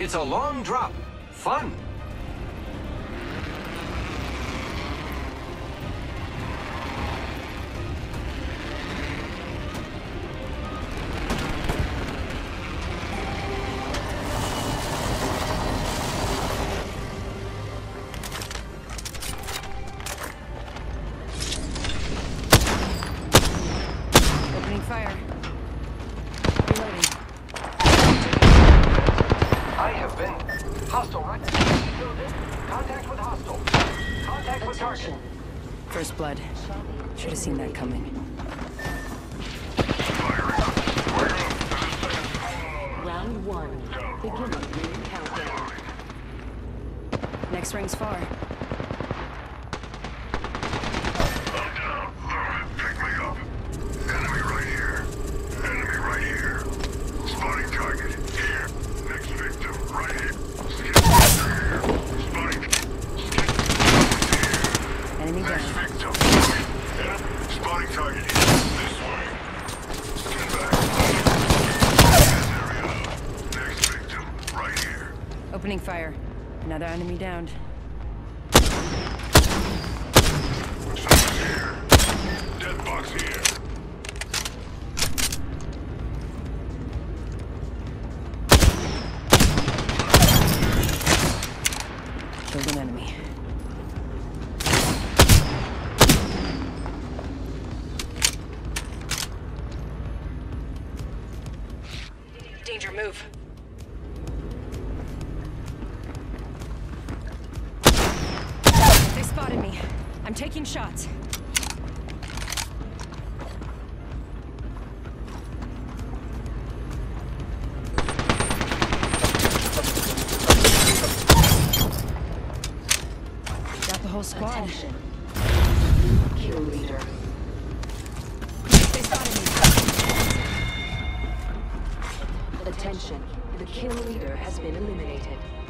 It's a long drop. Fun. Opening fire. Reloading. I have been hostile, right? Contact with hostile. Contact with target. First blood. Should have seen that coming. Round 1. Beginning countdown. Next ring's far. Pick me up. Enemy right here. Enemy right here. Spotting target. Here. Next victim. Right here. Skip here. Spotting. Skip here. Enemy Next down. victim. Spotting target. This way. Get back. Area. Next victim. Right here. Opening fire. Another enemy downed. Someone's here. Death box here. Killed an enemy. Danger, move. They spotted me. I'm taking shots. Got the whole squad. Attention. Kill leader. They spotted me. Attention. The kill leader has been eliminated.